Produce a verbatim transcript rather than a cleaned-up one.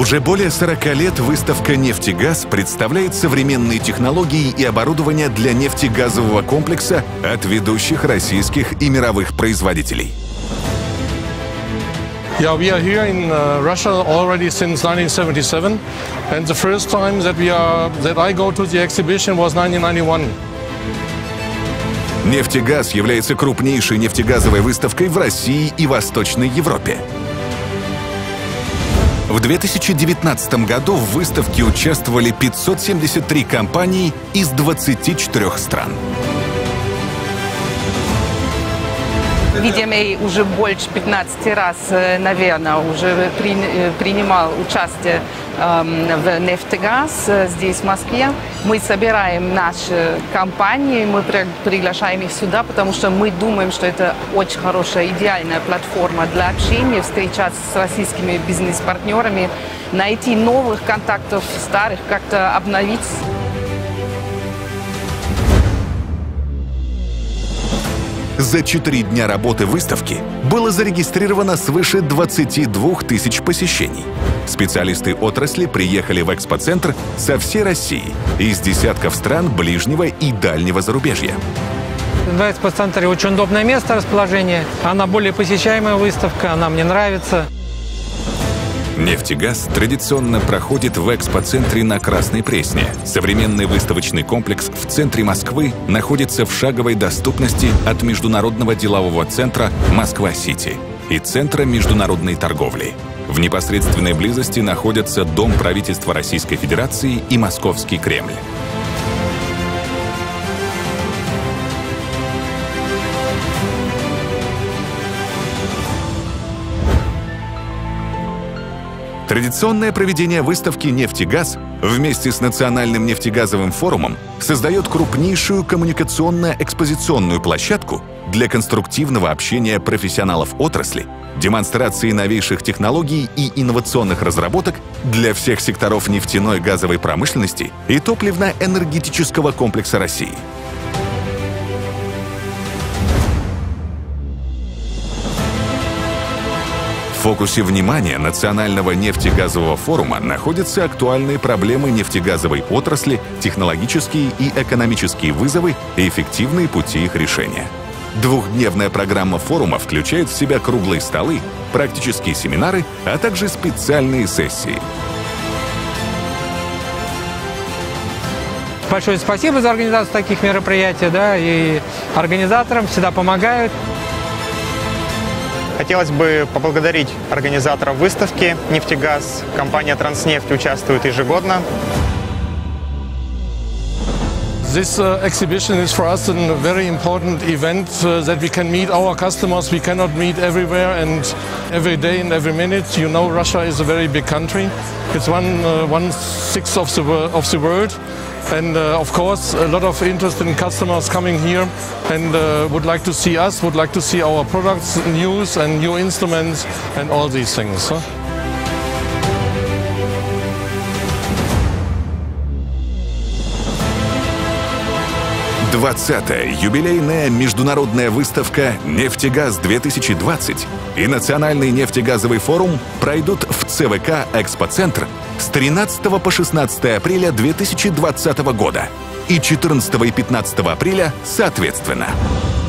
Уже более сорока лет выставка «Нефтегаз» представляет современные технологии и оборудование для нефтегазового комплекса от ведущих российских и мировых производителей. Yeah, we are here in uh, Russia already since nineteen seventy-seven, and the first time that we are that I go to the exhibition was nineteen ninety-one. «Нефтегаз» является крупнейшей нефтегазовой выставкой в России и Восточной Европе. В две тысячи девятнадцатом году в выставке участвовали пятьсот семьдесят три компании из двадцати четырёх стран. Видимо, уже больше пятнадцати раз, наверное, уже принимал участие в «Нефтегаз» здесь, в Москве. Мы собираем наши компании, мы приглашаем их сюда, потому что мы думаем, что это очень хорошая, идеальная платформа для общения, встречаться с российскими бизнес-партнерами, найти новых контактов, старых, как-то обновить. За четыре дня работы выставки было зарегистрировано свыше двадцати двух тысяч посещений. Специалисты отрасли приехали в экспоцентр со всей России, из десятков стран ближнего и дальнего зарубежья. В экспоцентре очень удобное место расположения, она более посещаемая выставка, она мне нравится. «Нефтегаз» традиционно проходит в экспоцентре на Красной Пресне. Современный выставочный комплекс в центре Москвы находится в шаговой доступности от Международного делового центра «Москва-Сити» и Центра международной торговли. В непосредственной близости находятся Дом правительства Российской Федерации и Московский Кремль. Традиционное проведение выставки «Нефтегаз» вместе с Национальным нефтегазовым форумом создает крупнейшую коммуникационно-экспозиционную площадку для конструктивного общения профессионалов отрасли, демонстрации новейших технологий и инновационных разработок для всех секторов нефтяной газовой промышленности и топливно-энергетического комплекса России. В фокусе внимания Национального нефтегазового форума находятся актуальные проблемы нефтегазовой отрасли, технологические и экономические вызовы и эффективные пути их решения. Двухдневная программа форума включает в себя круглые столы, практические семинары, а также специальные сессии. Большое спасибо за организацию таких мероприятий, да, и организаторам всегда помогают. Хотелось бы поблагодарить организаторов выставки «Нефтегаз». Компания «Транснефть» участвует ежегодно. This uh, exhibition is for us a very important event uh, that we can meet our customers we cannot meet everywhere and every day and every minute. You know, Russia is a very big country. It's one uh, one sixth of the of the world. And uh, of course, a lot of interested customers coming here and uh, would like to see us, would like to see our products, news and new instruments and all these things. Huh? двадцатая юбилейная международная выставка «Нефтегаз-две тысячи двадцать» и Национальный нефтегазовый форум пройдут в ЦВК «Экспоцентр» с тринадцатого по шестнадцатое апреля две тысячи двадцатого года и четырнадцатого и пятнадцатого апреля соответственно.